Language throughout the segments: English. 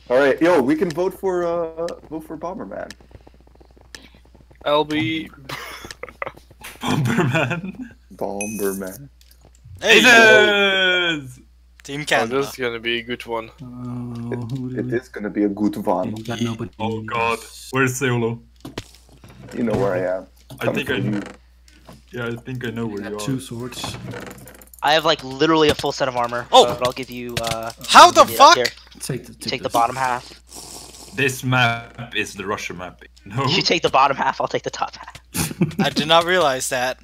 All right, yo, we can vote for Bomberman. I'll be. Bomberman. Bomberman. Hey, Aces! Team Oh, Canada. this is gonna be a good one. It is gonna be a good one. You got nobody. Oh god, where's Solo? You know where I am. I think Coming for Yeah, I think I know where you are. 2 swords. I have like literally a full set of armor. Oh! But I'll give you. How the I'll give you fuck? here. Take The bottom half. This map is the Russia map. No? You take the bottom half. I'll take the top half. I did not realize that.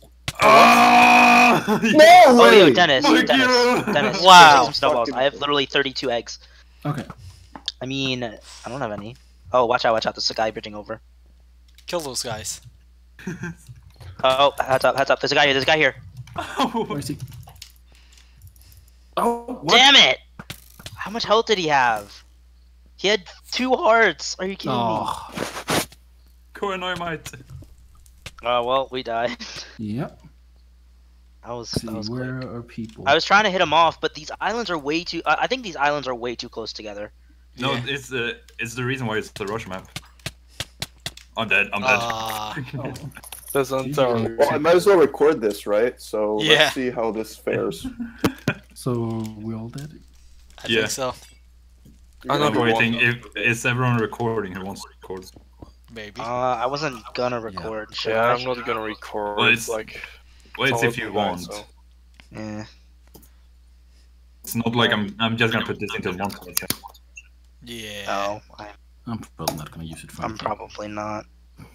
Ah! No Oh, way! yo, Dennis. Fuck Dennis. you! Dennis. Wow. Take some snowballs. Fucking I have literally 32 eggs. Okay. I mean, I don't have any. Oh, watch out! Watch out! There's a guy bridging over. Kill those guys. Oh, heads up! Heads up! There's a guy here. There's a guy here. Where is he? Oh, what? Damn it! How much health did he have? He had 2 hearts. Are you kidding me? Oh. Go annoy mate. Oh well, we died. Yep. That was See, quick. where are people? I was trying to hit him off, but these islands are way too. I think these islands are way too close together. No, Yeah. it's the reason why it's the Russia map. I'm dead. I'm dead. Oh. That's entirely. Well, I might as well record this, right? So Yeah. let's see how this fares. So we all dead? I Yeah. think so. I'm Another waiting. one. If is everyone recording who wants to record? Maybe. I wasn't gonna record. Should Yeah, I? I'm not gonna record. Well, it's it's- like. Well, it's all if you open, right, want. so- Yeah. It's not like I'm just gonna put this into one content. Yeah. No, I'm probably not gonna use it for I'm anything. probably not.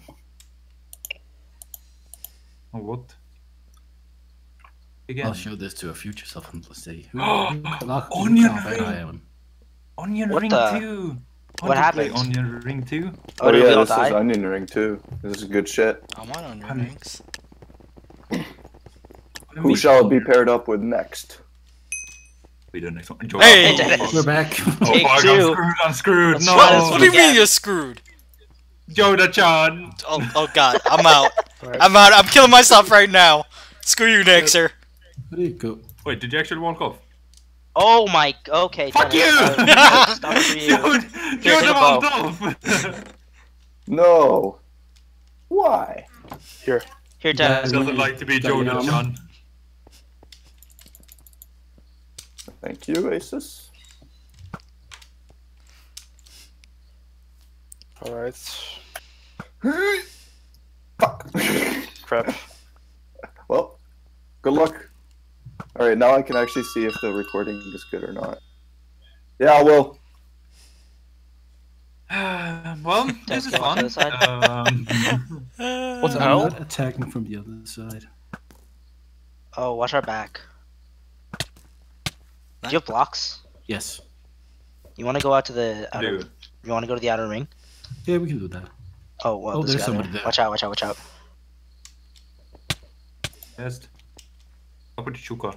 Oh, what? Again. I'll show this to a future self and let's see. Onion ring! Onion What Ring the- 2! what Want to play happened? Onion Ring 2? Oh did we yeah, all this die? is Onion Ring too. This is good shit. I'm on your rings. Who shall it be paired up with next? Be the next one. Hey! Dennis. We're back. Oh Take fuck, 2. I'm screwed, Let's no! try this What one. do you mean again. you're screwed? Yoda-chan! Oh god, I'm out. I'm out. I'm killing myself right now. Screw you, Nixer. Where do you go? Wait, did you actually walk off? Oh my. Okay. Fuck Dennis, you! Stop for you. Dude, Here's Yoda a walked bow. off! No. Why? Here, Dennis. Doesn't like to be Yoda-chan. Thank you, Asus. Alright. Fuck. Crap. Well, good luck. Alright, now I can actually see if the recording is good or not. Yeah, I will. Well, this is go on fun. to the side. What the I'm hell? not attacking from the other side. Oh, watch our back. Do you have blocks? Yes. You want to go out to the outer? Dude. You want to go to the outer ring? Yeah, we can do that. Oh, well, Oh, this there's guy somebody there. there. Watch out! Watch out! Watch out! Test. Up with the chuka.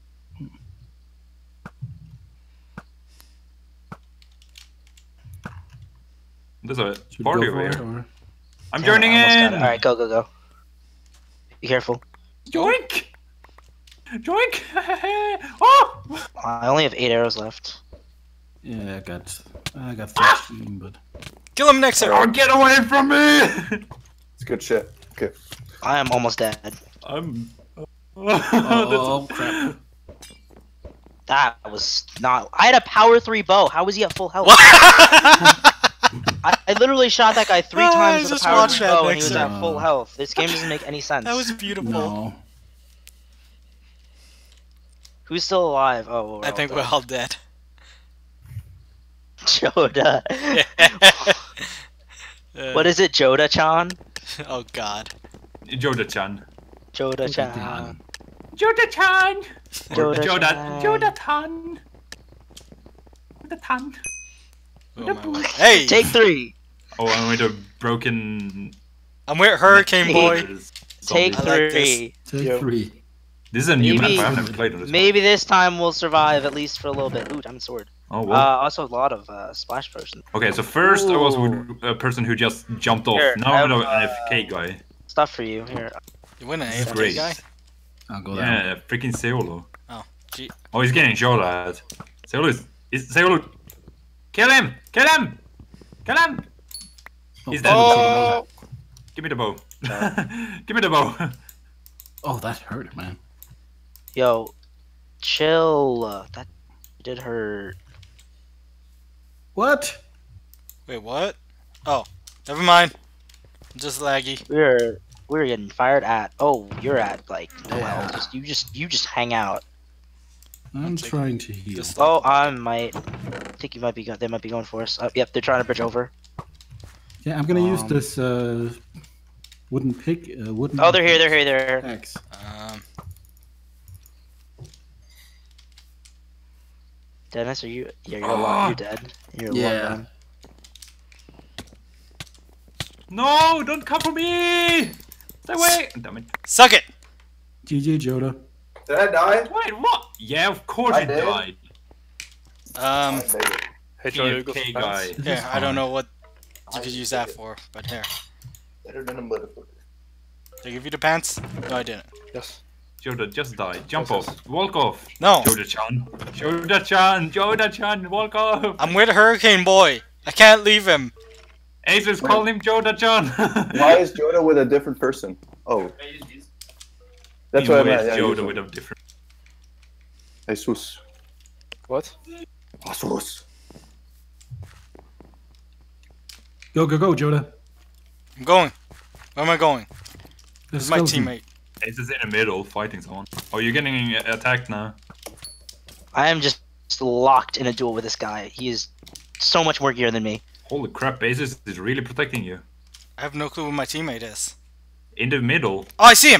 There's a Should we party go for over it, here. or? I'm Damn it, joining I almost got in! it. All right, go, go, go. Be careful. Joink! Joink! Oh! I only have 8 arrows left. Yeah, I got 13, but Kill him, Nixer. Oh, get away from me! It's good shit. Okay. I am almost dead. I'm. oh crap! That was not. I had a power 3 bow. How was he at full health? I literally shot that guy 3 Oh, I times with a just power watched 3 that bow, and he was next at time. full health. This game doesn't make any sense. That was beautiful. No. Who's still alive? Oh, I think we're all dead. Joda. Uh, What is it, Joda-chan? Oh god. Joda-chan. Joda-chan. Joda-chan! Joda-chan. Joda-tan! Joda-tan! Oh, my word. Hey! Take 3. Oh, I'm with a broken. I'm with Hurricane Boy. Take I like 3. Take Yo. 3. This is a new Maybe- map. I've never played on this. Maybe this time we'll survive at least for a little bit. Ooh, diamond sword. Oh, well. Also a lot of splash potion. Okay, so first I was Ooh. with a person who just jumped off. Here, Now I'm I with have, an FK guy. Stuff for you. Here. You win an This is AFK great. guy? I'll go down. Yeah, freaking Seolo. Oh, gee. Oh, he's getting shot at. Seolo is Seolo Kill him! Kill him! Kill him! Oh, He's dead. Oh! Give me the bow. Give me the bow. Oh, that hurt, man. Yo, chill. That did hurt. What? Wait, what? Oh, never mind. Just laggy. We were getting fired at. Oh, you're at like no Yeah. hell. You just hang out. I'm take trying to heal. this- Oh, I think you might be. They might be going for us. Yep, they're trying to bridge over. Yeah, I'm gonna use this wooden pick. Wooden. Oh, they're here. They're here. They're here. Axe. Dennis, are you? Yeah, you're alive. You're dead. You're Yeah. alive. No, don't come for me! Stay away! Damn it. Suck it! GG, Joda. Did I die? Wait, what? Yeah, of course I he did. died. Hey, Joe, you go PFK for guy. pants. Here, I don't know what you could use that for, but here. Better than a motherfucker. Did I give you the pants? No, I didn't. Yes. Joda just died. Jump Yes, off. Walk off. No, Joda-chan. Joda-chan. Joda-chan. Walk off. I'm with Hurricane Boy. I can't leave him. Aces call him Joda-chan. Why is Joda with a different person? Oh. That's He what I with meant. Yeah, Joda usually. with a different. Jesus. What? Jesus. Go, go, go, Joda. I'm going. Where am I going? This This is my teammate. Ace is in the middle fighting someone. Oh, you're getting attacked now. I am just locked in a duel with this guy. He is so much more gear than me. Holy crap, Aces is really protecting you. I have no clue who my teammate is. In the middle. Oh, I see him!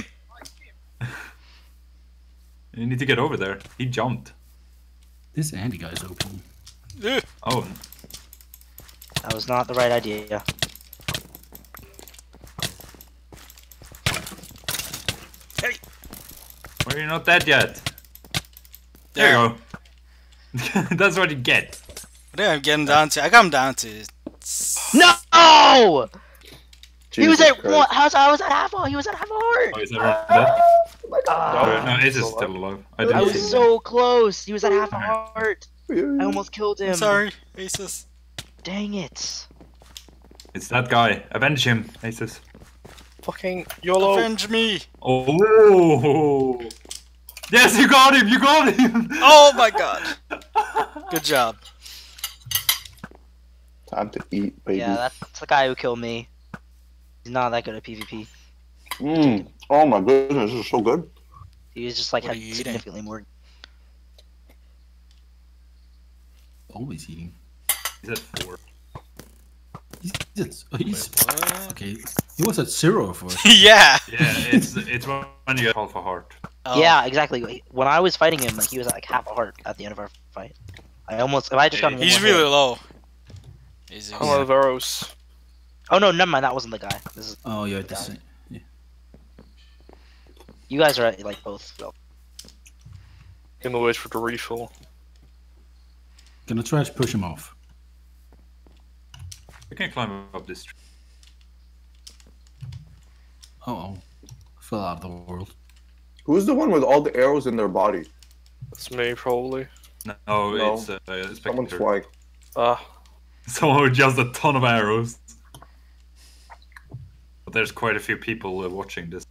You need to get over there. He jumped. This Andy guy's open. Ugh. Oh, That was not the right idea. well, you're not dead yet. There. There you go. That's what you get. There, I'm getting down to. I got him down to. No! He was Jesus at Christ. what? I was at half a. He was at half a heart. Oh, is everyone dead? Oh my god. No, Ace is still alive. I didn't I see was him. so close. He was at half a heart. I Oh. almost killed him. I'm sorry, Aces. Dang it. It's that guy. Avenge him, Aces. Fucking YOLO. Avenge me! Oh! Yes, you got him! You got him! Oh my god! Good job. Time to eat, baby. Yeah, that's the guy who killed me. He's not that good at PvP. Oh my goodness, this is so good. He was just like What had are you eating? significantly more. Always eating. He's at 4. He's What? okay. He was at 0 for. Yeah! Yeah, it's when you get half a heart. Oh. Yeah, exactly. When I was fighting him, like he was at like half a heart at the end of our fight. I almost, if I just got him. He's one more really hit- low. Is I'm out of arrows. Oh no, never mind. That wasn't the guy. This is. Oh yeah, this. You guys are at, like both. Well, Gonna wait for the refill. Gonna try to push him off. You can climb up this tree. Oh, fell out of the world. Who's the one with all the arrows in their body? That's me, probably. No, No. it's Someone's Spectre. flying. Ah, Someone with just a ton of arrows. But there's quite a few people watching this.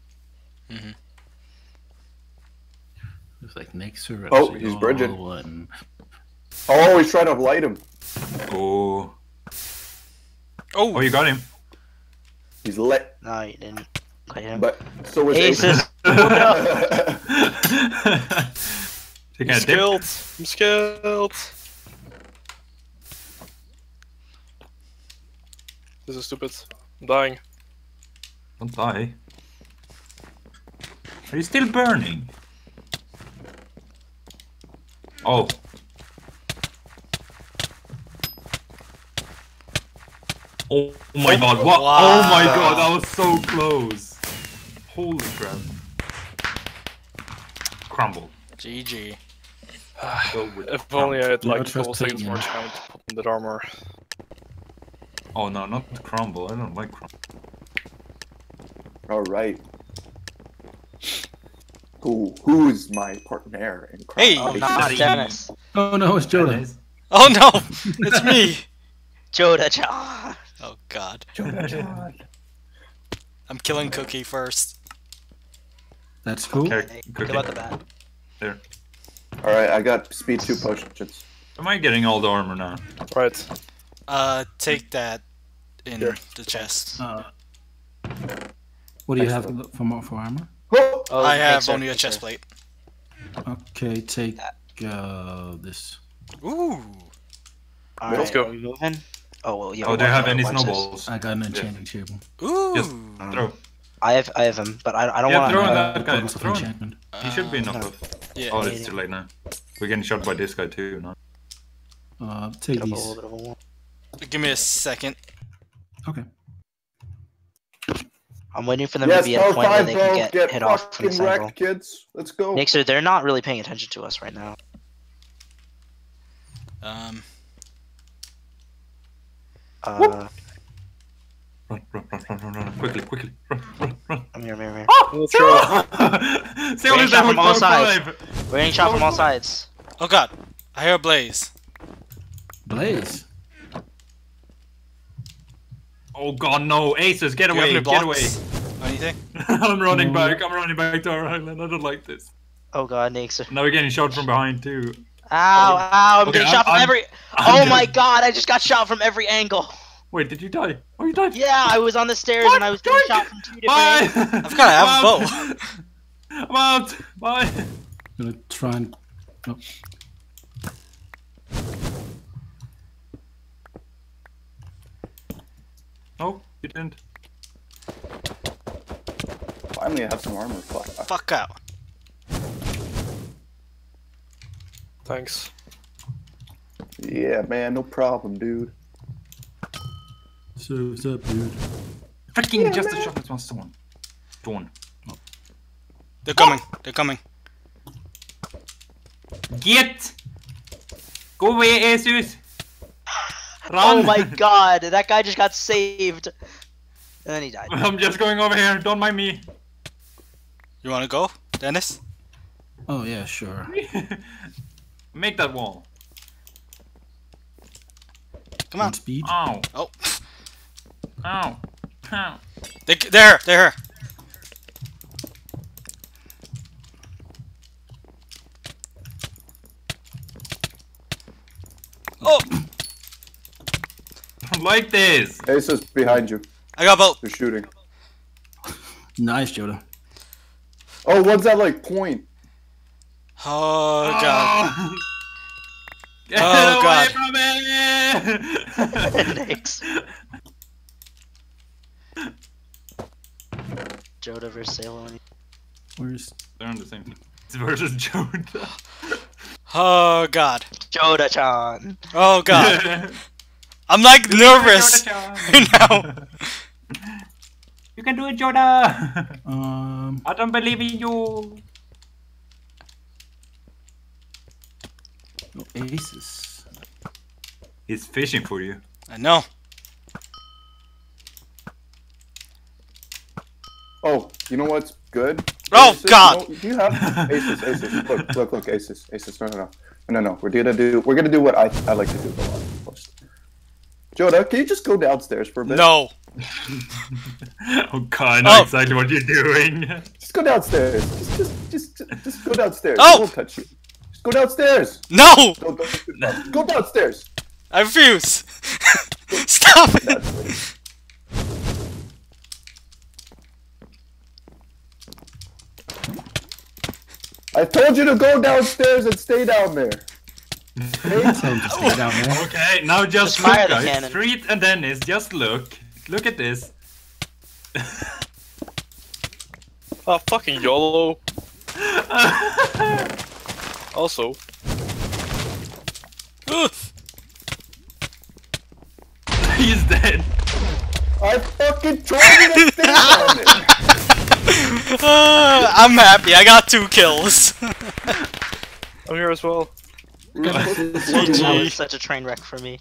It's like next to Oh, he's bridging. And... Oh, he's trying to light him. Oh. Oh! Oh, you got him. He's lit. no, you didn't. Quite hit him. But so was Aces. Taking I'm a dip. skilled. I'm skilled. This is stupid. I'm dying. Don't die. Are you still burning? Oh. Oh my god, what? Oh my god, that was so close. Holy crap. Crumble. GG. Go with If only I had No, like a trust couple seconds me, more yeah. time to put in that armor. Oh no, not crumble. I don't like crumble. All right. Who's my partner in crime? Hey! Oh, Hey, not Daddy. Dennis. Oh no, it's Joda. Dennis. Oh no! It's me! Joda-chan. Oh god. I'm killing Cookie first. That's cool. Okay, Go Cookie. out the bat. There. Alright, I got speed 2 potions. Am I getting all the armor now? Right. Take that in Here. the chest. What do you have for armor? Oh! Oh, I have mixer, only a mixer. chest plate. Okay, take this. Ooh! Alright, Let's go. Are we moving? Oh well, yeah. Oh, we do you want have to any watch this. snowballs? I got an enchanting table. Ooh! Just throw. I have him, but I don't Yeah, want throw to. in that guy. Bottles of Throw him. enchantment. He should be enough no. of. Yeah. Oh, it's too late now. We're getting shot by this guy too, no? Take Get up a these. little bit of a wall. Give me a second. Okay. I'm waiting for them Yes, to be at a no, point where fine, they bro. can Get hit off from this fucking angle. wrecked, kids. Let's go. Mixer, they're not really paying attention to us right now. Run, run. Quickly. Run. I'm here. Let's go. See what is that Shot from all with sides. 5? We're getting shot from all sides. Oh god! I hear a blaze. Blaze. Oh god, no. Aces, get Do you have away, any get away. blocks? Anything? I'm running back to our island. I don't like this. Oh god, Mixer. Now we're getting shot from behind too. Ow, I'm Okay, getting shot from I'm- every. I'm Oh my dead. god, I just got shot from every angle. Wait, did you die? Oh, you died? Yeah, I was on the stairs What? and I was getting George? shot from 2 different Bye! angles. I forgot I have a bow. I'm out! Bye! Gonna try and. Oh, Oh, you didn't. Finally, I have some armor. Fuck. Fuck out. Thanks. Yeah, man, no problem, dude. serves up, dude. Freaking just a shot with one stone. Dawn. They're coming. They're coming. Get! Go away, Asus! Oh Run! my god, that guy just got saved. And then he died. I'm just going over here, don't mind me. You wanna go, Dennis? Oh yeah, sure. Make that wall. Come on. On speed. Ow. Oh, Ow. Ow. they're here. Oh, Like this! Aces behind you. I got both. They're shooting. Nice, Joda. Oh, what's that like point? Oh god. Get Oh, away God. from me! Thanks. Joda versus Salem. Where's? They're on the same team. It's versus Joda. Oh god. Joda-chan. Oh god. I'm like nervous right now. You can do it, Joda! I don't believe in you! Oh, aces. He's fishing for you. I know. Oh, you know what's good? Oh, Aces, God. Do you have aces? Look, aces. No. We're gonna do what I like to do a lot most. Joda, can you just go downstairs for a bit? No. Oh god, I know Oh. exactly what you're doing. Just go downstairs. Just go downstairs. Oh. I won't touch you. Just go downstairs. No. Go downstairs. I refuse. Stop it. That's it. I told you to go downstairs and stay down there. Tell him to stay down there. Okay, now just Just fire look, the guys. cannon. Street and Dennis, just look. Look at this. Ah, fucking YOLO. Also, Ugh. He's dead. I fucking told you to stay down there. I'm happy. I got 2 kills. I'm here as well. That GG. was such a train wreck for me.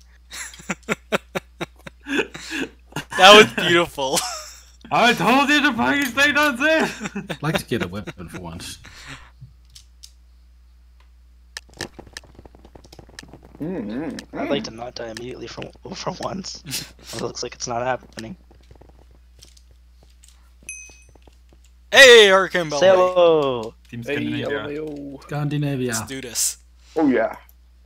That was beautiful. I told you to fucking stay downstairs. I'd like to get a weapon for once. I'd like to not die immediately for once. It looks like it's not happening. Hey, Hurricane Bell. Say hello! Team Hey, Scandinavia. LMAO. Scandinavia. Let's do this. Oh yeah.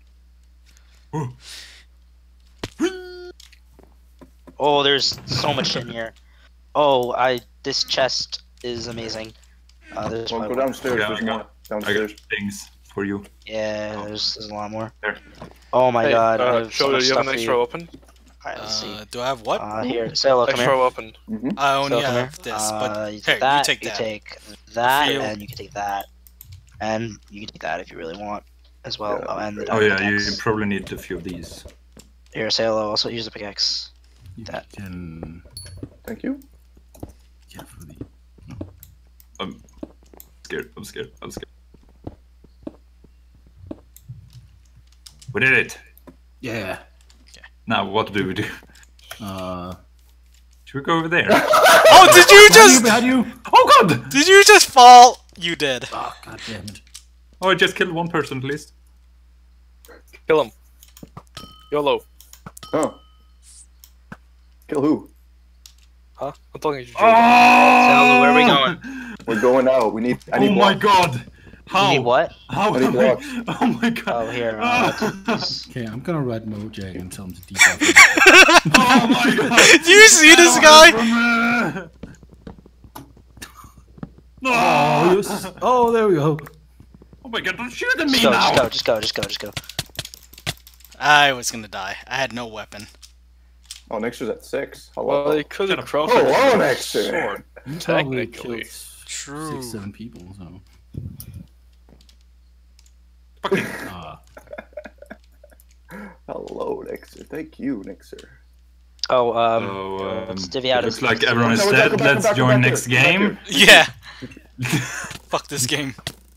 Oh, there's so much in here. Oh, this chest is amazing. There's Well, probably go one. downstairs. Okay, There's I more got downstairs. things for you. Yeah, there's a lot more. There. Oh my Hey, god, I have so Show much you have stuff an for extra you. weapon? Alright, let's see. Do I have what? Here, say hello, come Extra here. weapon. I only So, come have here. this, but you here, take that, you take that. take that, Feel. and you can take that. And you can take that if you really want as well. Yeah. Oh, and the Oh yeah, you pickaxe. probably need a few of these. Here, say hello, also use the pickaxe. You That. can Thank you. get for the. I'm scared. I'm scared. I'm scared. We did it. Yeah. Now what do we do? Should we go over there? Oh, did you just? Behind you! Oh god! Did you just fall? You did. Oh, god damn it. Oh, I just killed one person at least. Kill him. YOLO. Huh. Kill who? Huh? I'm talking to you. Say hello, where are we going? We're going out. We need. I need Oh my blocks. god! How? You need what? How? I need blocks. Oh my god! Oh, here, this. Okay, I'm gonna write Mojang and tell him to debuff. Oh my god! Do you see this guy? No! Oh, yes. Oh, there we go. Oh my god! Don't shoot at me Just go, now! just go, just go, just go, just go. I was gonna die. I had no weapon. Oh, Nixer's at 6. Hello. Well, they could have crafted Oh, a Nixer. sword. You probably Technically. killed True. 6-7 people, so. Fucking Hello, Nixer. Thank you, Nixer. Oh, so, let's divvy out. looks like everyone is Come dead. back, Let's come join back next here. Come game. back Yeah. Fuck this game.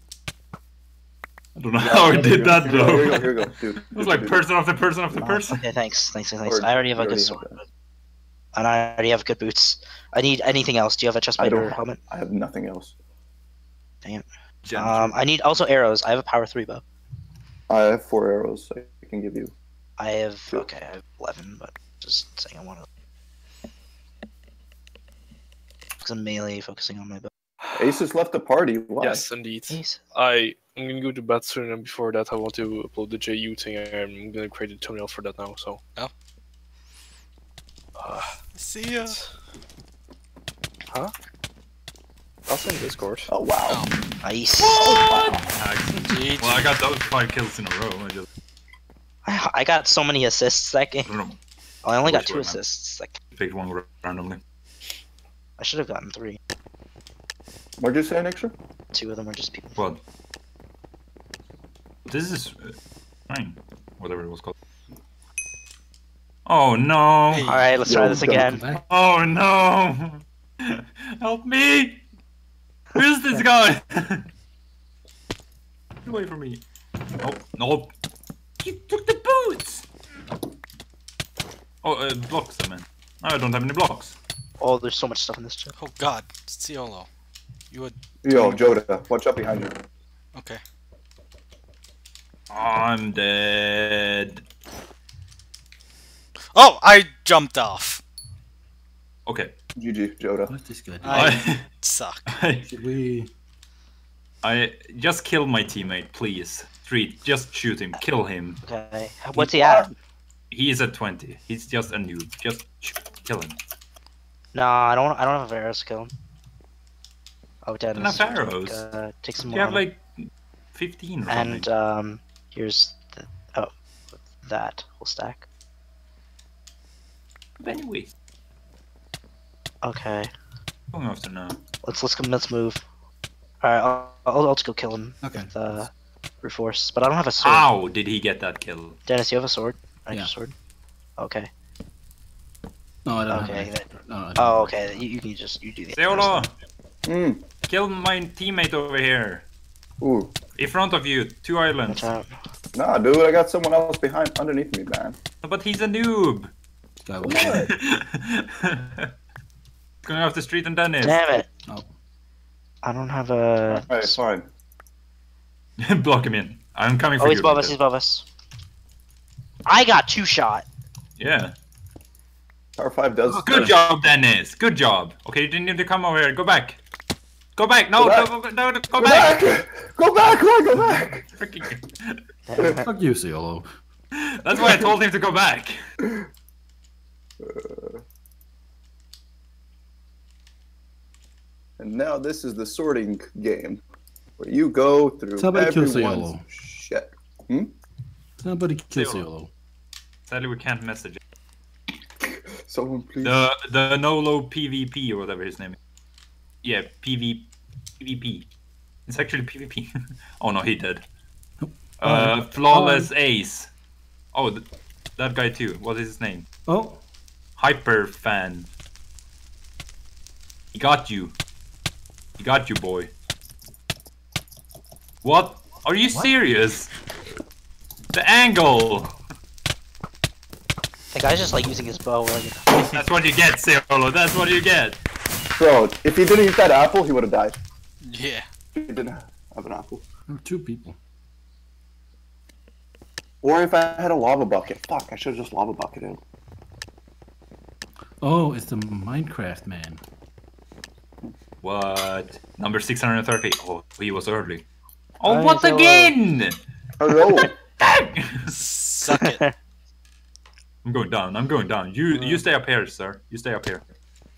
I don't know how I did that Here though. we go, here we go, dude. It was like person after person after person. Okay, thanks. Or I already have a you good already sword. have that. And I already have good boots. I need anything else. Do you have a chest I plate or don't. helmet? I have nothing else. I need also arrows. I have a power 3 bow. I have 4 arrows I can give you. I have Sure. okay, I have 11, but just saying I want to. Because I'm melee, focusing on my bow. Aces left the party. Why? Yes, indeed. Jeez. I'm gonna go to bed soon, and before that, I want to upload the JU thing. I'm gonna create a thumbnail for that now. So. Oh. See ya. Huh? That's in Discord. Oh wow. Nice. Nice. GG. Well, I got those 5 kills in a row. I got so many assists that game. I don't know. I only got Which 2 one, man? assists. Like Picked one randomly. I should have gotten 3. What'd you say, Nixer? 2 of them are just people. What? This is fine. Whatever it was called. Oh no! Hey. All right, let's try Yo, this go. again. Back. Oh no! Help me! Who's this guy? Get away from me! Nope, nope. You took the boots. Oh, blocks. I mean, I don't have any blocks. Oh, there's so much stuff in this chest. Oh god, Ciolo. You would. Yo, Joda, watch out behind you. Okay. I'm dead. Oh, I jumped off. Okay. GG, Joda. What's this guy doing? I suck. Should we? I just kill my teammate, please. Street, just shoot him, kill him. Okay, what's he at? He is at 20. He's just a noob. Just kill him. Nah, I don't have arrows to kill him. Oh, Dennis. Enough arrows. Take some You more. have like 15 or something. and here's that whole stack. But anyway, Okay, going after now. let's move. All right, I'll just go kill him Okay. with brute force, but I don't have a sword. How did he get that kill? Dennis, you have a sword? An Yeah. extra sword? Okay. No, I don't Okay, have then- it. No, I don't Oh, have okay. You can just do the. Seolo, Mm. kill my teammate over here. Ooh. In front of you, 2 islands. Watch out. Nah, dude, I got someone else behind, underneath me, man. But he's a noob. this guy was- Going off the street and Dennis. Damn it! Oh. I don't have a. Alright, fine. Block him in. I'm coming for Oh, you. he's above us. Lucas. He's above us. I got 2 shot. Yeah. Power 5 does. Good job, Dennis. Good job. Okay, you didn't need to come over here. Go back. Go back. No, Go back. no, go Go back. back! Go back! Why go back? Freaking- Fuck you, Ciolo. That's why I told him to go back. And now this is the sorting game, where you go through Somebody kill everyone's Ciolo. shit. Somebody kill Ciolo. Ciolo. Sadly, we can't message Someone please. the Nolo PvP or whatever his name is. Yeah, PvP. It's actually PvP. Oh no, he did. Flawless Ace. Oh, that guy too. What is his name? Oh, Hyper Fan. He got you. He got you, boy. What? Are you serious? The angle. The guy's just like using his bow. Like, That's what you get, Ciolo. That's what you get. Bro, if he didn't eat that apple, he would have died. Yeah. He didn't have an apple. there are 2 people. Or if I had a lava bucket. Fuck, I should have just lava bucketed. Oh, it's the Minecraft man. What? Number 630. Oh, he was early. Oh, Hi, what Ciolo. again? Hello. Suck it. I'm going down. I'm going down. You stay up here, sir. You stay up here.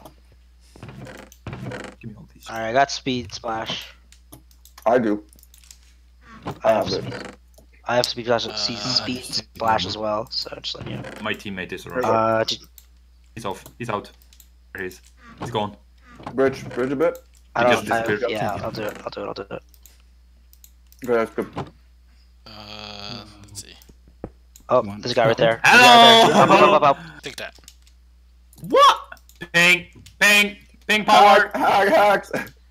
Give me all these. Alright, I got speed splash. I do. I have it. speed. I have speed splash, speed splash as well. So just let you know. My teammate is around. Did- He's off. He's out. There he is. He's gone. Bridge a bit. I He don't. just disappeared. Yeah, I'll do it. I'll do it. Okay, that's good. Let's see. Oh, there's a guy right there. Hello! Up. Take that. What? Ping! Ping! Ping power! Hacks!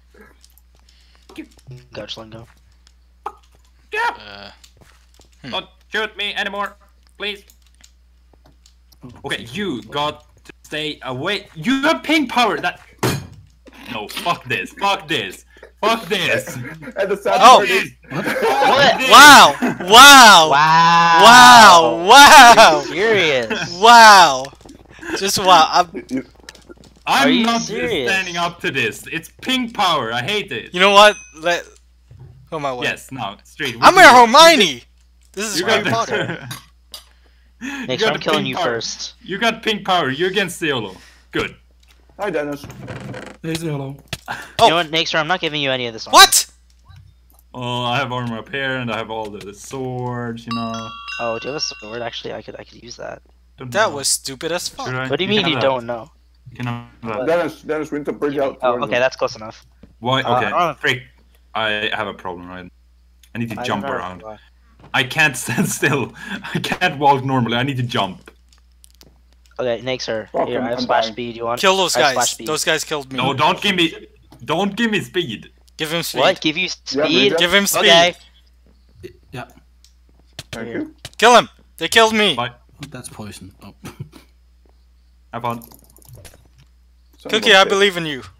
Go, just let him go. Yeah! Don't shoot me anymore, please. Okay, you got to stay away. You have ping power. That. No, fuck this. Fuck this. Fuck this. And the sad Oh! part is, What? Wow! Wow! Wow. Wow! Wow! Serious. Wow! Just wow. you- Are I'm you not serious? standing up to this. It's ping power. I hate it. You know what? Who am I with? Yes, now straight. I'm a Hermione! This is You Harry got Potter. Make sure I'm killing you first. You got ping power. You against Ciolo. Good. Hi, Dennis. Hey, Ciolo. You know what, Nixer, I'm not giving you any of this. What? Oh, I have armor up here, and I have all the swords. You know. Oh, do you have a sword? Actually, I could use that. Don't That know. was stupid as fuck. Should I? What do you can mean you have don't that. know? You can have that. Dennis, we need to bridge out. Oh, towards okay, him. that's close enough. Why? Okay. I Freak. I have a problem, right? I need to I jump don't know around. why. I can't stand still. I can't walk normally. I need to jump. Okay, Nixer, Welcome, here, I have I'm splash dying. speed. You want? Kill those I have splash guys. speed. Those guys killed me. No, don't give me. Don't give me speed. Give him speed. What? Give you Yeah, speed? Rita. Give him speed. Okay. Yeah, Thank you. Kill him. They killed me. Bye. oh, that's poison. Oh. Have fun. Son of Cookie, a I bitch. believe in you.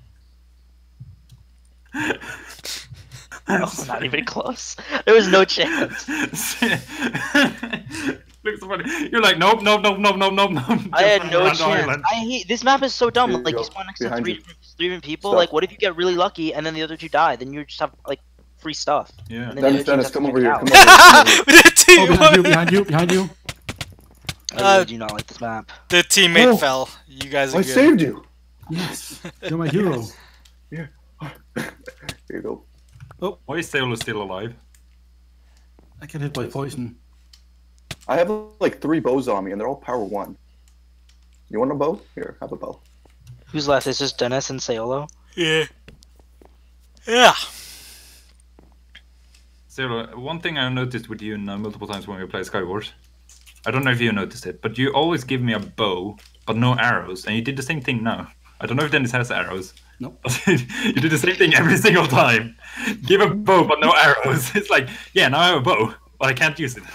Oh, not even close. There was no chance. Looks so funny. You're like, nope, nope, nope, nope, nope, nope, nope. I had Jump no around the chance. island. I hate this map is so dumb. Here you Like go. you spawn next to Behind three you. different people. Stuff. Like, what if you get really lucky and then the other 2 die? Then you just have like free stuff. Yeah. And then Dennis, the other Dennis, teams come have over to here. get Come out. over here. the team. Oh, behind you, behind you, behind you. I really do not like this map. The teammate Oh. fell. You guys are I good. saved you. Yes, you're my hero. Here you go. Why is Ciolo still alive? I get hit by poison. I have like 3 bows on me, and they're all power 1. You want a bow? Here, have a bow. Who's left? It's just Dennis and Ciolo. Yeah. Yeah. Ciolo, one thing I noticed with you multiple times when we play Skywars, I don't know if you noticed it, but you always give me a bow, but no arrows, and you did the same thing now. I don't know if Dennis has arrows. Nope. You do the same thing every single time. Give a bow, but no arrows. It's like, yeah, now I have a bow, but I can't use it.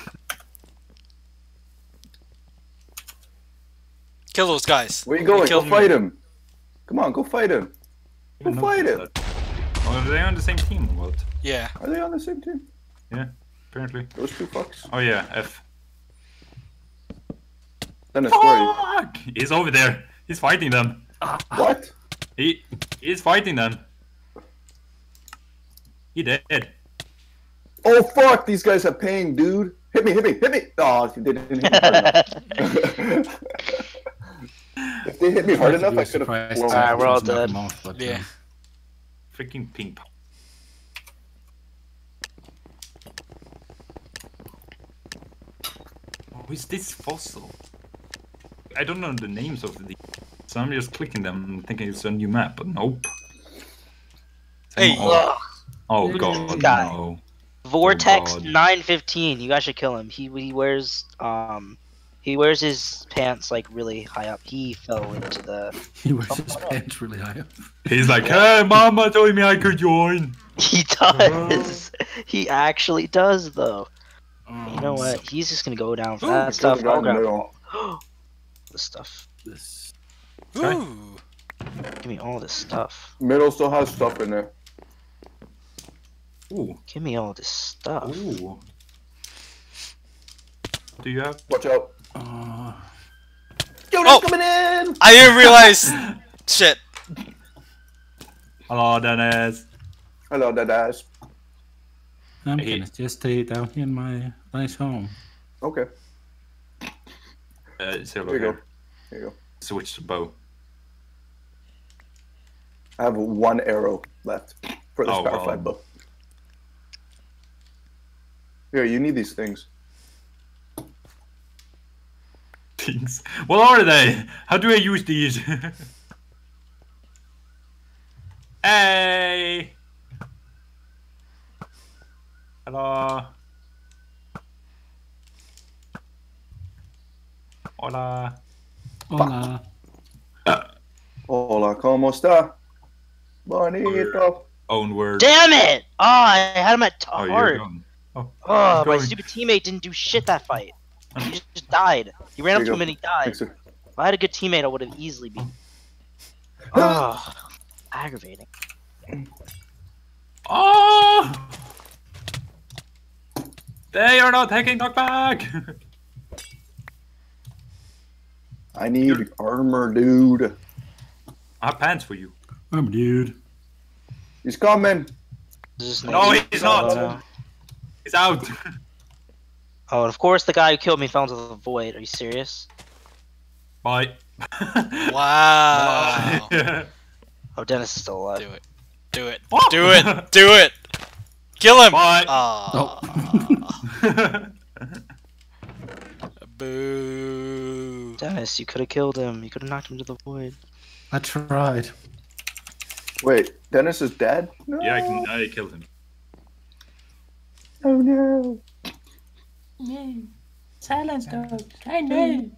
Kill those guys. Where you They going? Go killed me. fight him. Come on, go fight him. Go Even fight noticed him. that. Oh, are they on the same team or what? Yeah. Are they on the same team? Yeah, apparently. Those 2 fucks. Oh yeah, F. Dennis, where are you? Fuck! He's over there. He's fighting them. What? He's fighting them. He dead. Oh fuck! These guys are paying, dude. Hit me! Oh, they didn't hit me hard enough. If they hit me hard enough, I could have. Alright, we're all dead. Yeah. Freaking ping pong. Who is this fossil? I don't know the names of these, so I'm just clicking them and thinking it's a new map, but nope. Hey. Oh god, Guy. no. Vortex God. 915. You guys should kill him. He wears his pants like really high up. He fell into the. He wears his pants really high up. He's like, hey, mama told me I could join. He does. He actually does though. You know what? He's just gonna go down for that stuff. I'll grab the stuff. This. Ooh. Give me all this stuff. Middle still has stuff in there. Ooh, Give me all this stuff. ooh. Do you have? Watch out. Yo, Oh. coming in! I didn't realize. Shit. Hello, Dennis. Hello, Dadash. I'm Hey. gonna just stay down here in my nice home. Okay, Say here you go. here. Here you go. Switch to bow. I have one arrow left for this Oh, power wow. 5 bow. Here, you need these things. Things. What are they? How do I use these? Hey. Hello. Hola. Hola. Hola, ¿cómo está? Bonito. Own word. Damn it! Oh, I had him at Oh, you're heart. gone. Oh, Oh, my going. stupid teammate didn't do shit that fight. He just died. He ran Here up you to him go. and he died. Thanks, sir. If I had a good teammate, I would have easily beat. Oh, aggravating. Oh! They are not taking knockback! I need armor, dude. I have pants for you. I'm dude. He's coming. This is No, nice. he's not. He's out. Oh, and of course the guy who killed me fell into the void. Are you serious? Bye. Wow. Oh, Dennis is still alive. Do it. Do it. What? Do it. Do it. Kill him. Bye. Aw. Oh. Boo. Dennis, you could have killed him. You could have knocked him to the void. I tried. Wait, Dennis is dead? No. Yeah, I killed him. Oh no. Silence dog. I know.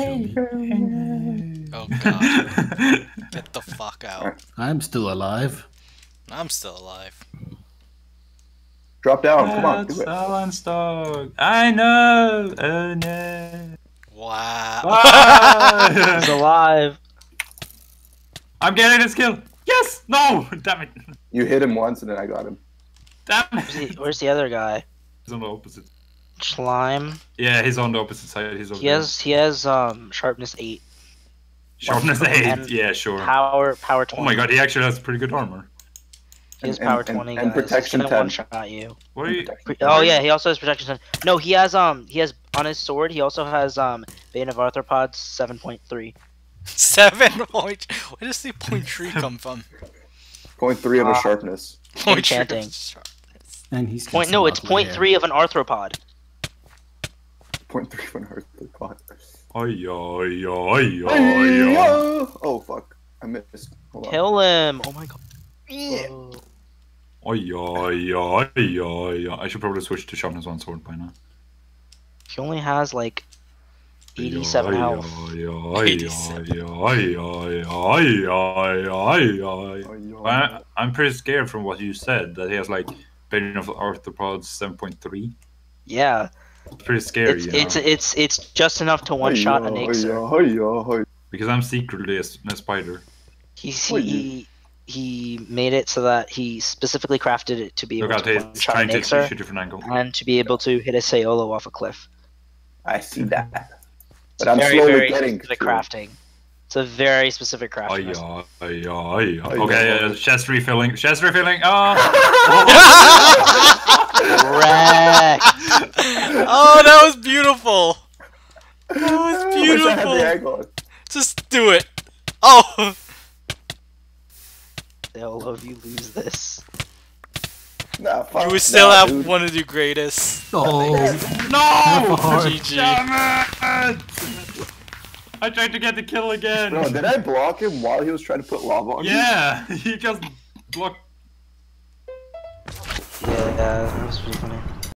Oh god. Get the fuck out. I'm still alive. I'm still alive. Drop down. Come on, do it. Silence dog. I know. Oh no. Wow. Ah! He's alive. I'm getting this kill. Yes. No. Damn it. You hit him once and then I got him. Damn it. Where's the other guy? He's on the opposite. Slime. Yeah, he's on the opposite side. He's over He has sharpness 8, sharpness 8. and Yeah, sure. power Oh 20. my god, he actually has pretty good armor. He has And- power and- 20. and guys. protection He's gonna 10. one-shot you. What are you? Oh yeah, he also has protection 10. No, he has on his sword. He also has Bane of Arthropods 7.3. 7 point. Where does the point 3 come from? 0.3 of a sharpness. Point Enchanting. And he's got Point some no, it's ugly 0.3 hair. of an arthropod. 0.3 when I hurt the pot. Oi, oi, oi, oi, oi. Oh fuck. I missed. Hold on. Kill him! Oh my god. Whoa. Oi, oi, oi, oi, oi. I should probably switch to sharpness 1 sword by now. He only has like 87 health. Oi, oi, 87. oi, oi, oi, oi, oi, oi. Oh, yo. I'm pretty scared from what you said, that he has like Bane of Arthropods 7.3. Yeah, It's pretty scary, you know? it's just enough to one shot an Ixer. Because I'm secretly a spider. He made it so that he specifically crafted it to be able Look out, to he's one shot trying an to shoot Ixer a different angle. and to be able to hit a Saolo off a cliff. I see that. But I'm very, slowly very getting specific to it. crafting. It's a very specific crafting. Okay, chest refilling. Chest refilling. Oh. Correct. Oh, that was beautiful. That was I wish I had the beautiful. egg on. Just do it. Oh. They'll love you lose this. Nah, fuck. You would still nah, have dude. one of the greatest. Oh, No! GG. Damn it! I tried to get the kill again. Bro, did I block him while he was trying to put lava on me? Yeah, he just blocked. Yeah, that was pretty funny.